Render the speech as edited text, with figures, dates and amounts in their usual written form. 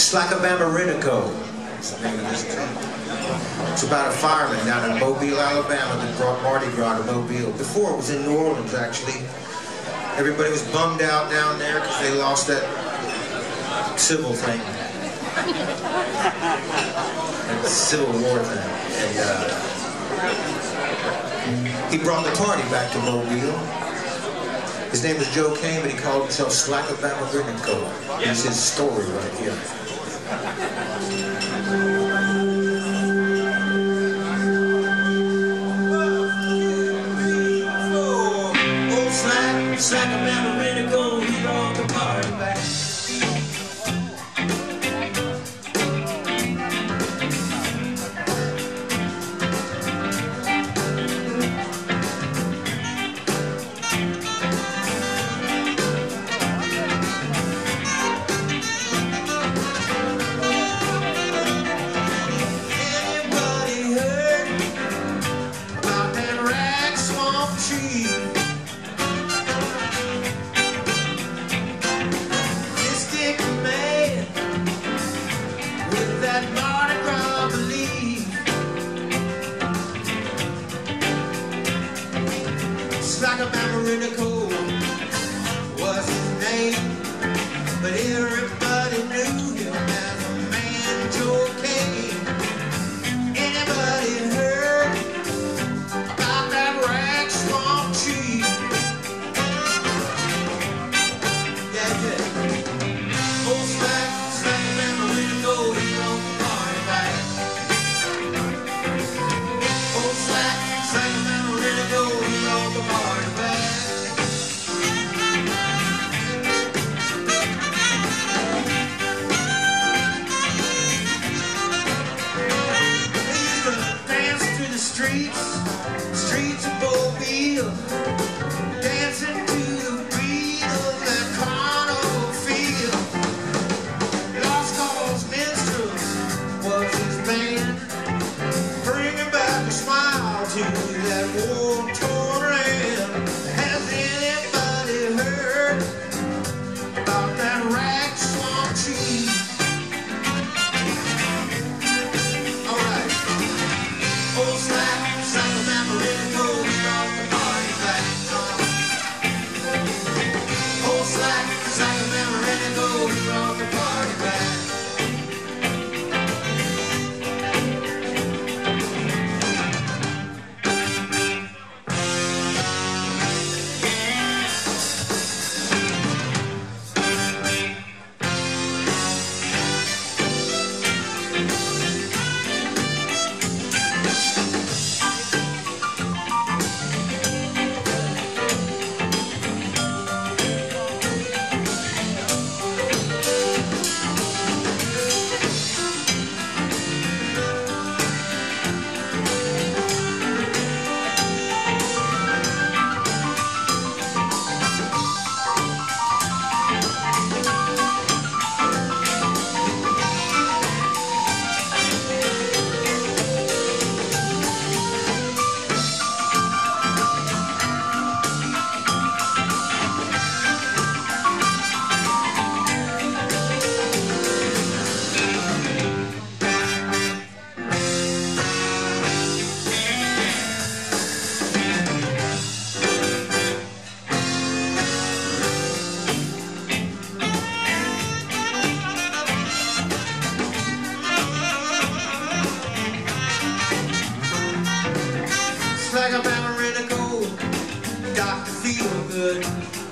Slackabamarinico. It's about a fireman down in Mobile, Alabama that brought Mardi Gras to Mobile. Before it was in New Orleans, actually. Everybody was bummed out down there because they lost that civil thing. That Civil War thing. And he brought the party back to Mobile. His name was Joe Kane, but he called himself Slackabamarinico. Here's his story right here. Slackabamarinico, he brought the party back. Anybody heard about that rag swamp tree? Slackabamarinico was his name, but everybody knew him as a man Joe Kane. Anybody heard about that rag swamp tree? Yeah, yeah. Old Slackabamarinico, he brought the party back. Old Slackabamarinico, he brought the party back. Streets of Mobile, dancing to the beat of that carnival feel. Lost Cause Minstrels was his band, bringing back a smile to that war-torn land. Has anybody heard about that rag swamp tree? All right. Old Slackabamarinico, he brought the party back. Old Slackabamarinico, he brought the party back. Slackabamarinico got to feel good.